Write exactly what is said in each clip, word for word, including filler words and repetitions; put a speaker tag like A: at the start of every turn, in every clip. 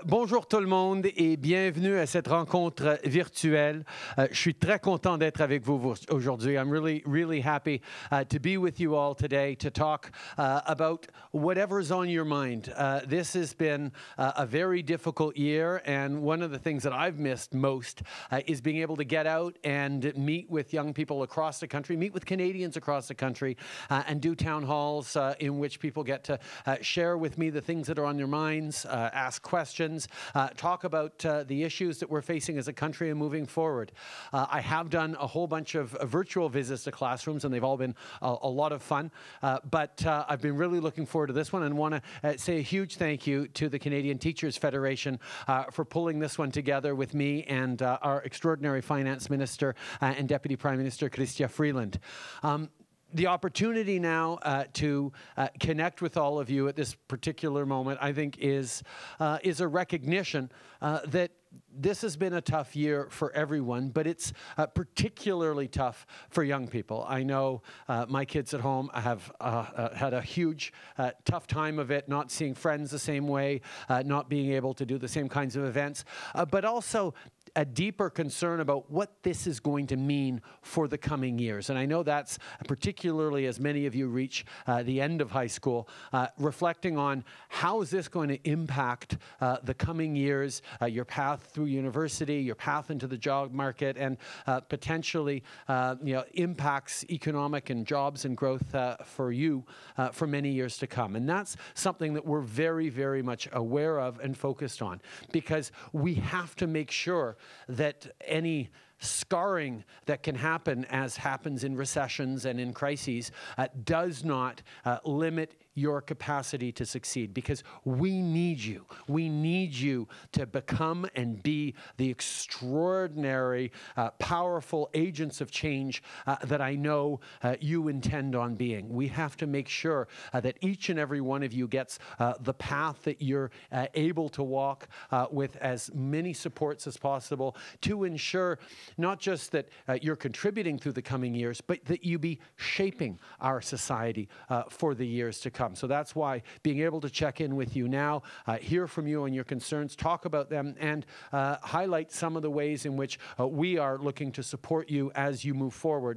A: Bonjour tout le monde et bienvenue à cette rencontre virtuelle. Uh, je suis très content d'être avec vous aujourd'hui. I'm really, really happy uh, to be with you all today to talk uh, about whatever's on your mind. Uh, this has been uh, a very difficult year, and one of the things that I've missed most uh, is being able to get out and meet with young people across the country, meet with Canadians across the country, uh, and do town halls uh, in which people get to uh, share with me the things that are on their minds, uh, ask questions, Uh, talk about uh, the issues that we're facing as a country and moving forward. Uh, I have done a whole bunch of uh, virtual visits to classrooms, and they've all been a, a lot of fun. Uh, but uh, I've been really looking forward to this one and want to uh, say a huge thank you to the Canadian Teachers Federation uh, for pulling this one together with me and uh, our extraordinary Finance Minister uh, and Deputy Prime Minister, Chrystia Freeland. Um, The opportunity now uh, to uh, connect with all of you at this particular moment, I think, is, uh, is a recognition uh, that this has been a tough year for everyone, but it's uh, particularly tough for young people. I know uh, my kids at home have uh, uh, had a huge, uh, tough time of it, not seeing friends the same way, uh, not being able to do the same kinds of events, uh, but also a deeper concern about what this is going to mean for the coming years. And I know that's particularly as many of you reach uh, the end of high school, uh, reflecting on how is this going to impact uh, the coming years, uh, your path through university, your path into the job market, and uh, potentially uh, you know, impacts economic and jobs and growth uh, for you uh, for many years to come. And that's something that we're very, very much aware of and focused on, because we have to make sure that any scarring that can happen, as happens in recessions and in crises, uh, does not uh, limit your capacity to succeed, because we need you. We need you to become and be the extraordinary, uh, powerful agents of change uh, that I know uh, you intend on being. We have to make sure uh, that each and every one of you gets uh, the path that you're uh, able to walk uh, with as many supports as possible to ensure not just that uh, you're contributing through the coming years, but that you be shaping our society uh, for the years to come. So that's why being able to check in with you now, uh, hear from you on your concerns, talk about them, and uh, highlight some of the ways in which uh, we are looking to support you as you move forward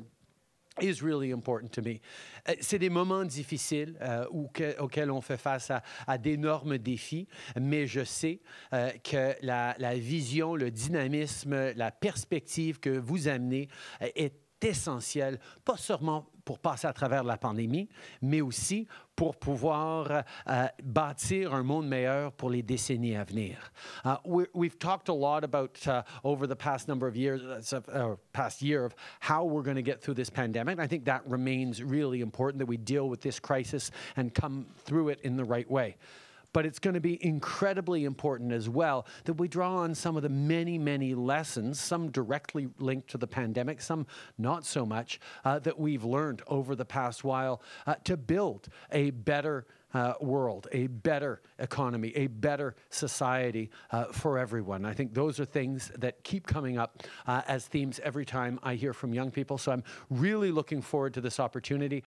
A: is really important to me. C'est des moments difficiles euh, auxquels on fait face à, à d'énormes défis, mais je sais euh, que la, la vision, le dynamisme, la perspective que vous amenez euh, est essentielle, pas seulement pour passer à travers la pandémie, mais aussi pour pouvoir uh, bâtir un monde meilleur pour les décennies à venir. Uh, we, we've talked a lot about, uh, over the past number of years, uh, or past year, of how we're going to get through this pandemic. I think that remains really important, that we deal with this crisis and come through it in the right way. But it's going to be incredibly important as well that we draw on some of the many, many lessons, some directly linked to the pandemic, some not so much, uh, that we've learned over the past while uh, to build a better Uh, world, a better economy, a better society uh, for everyone. I think those are things that keep coming up uh, as themes every time I hear from young people. So I'm really looking forward to this opportunity.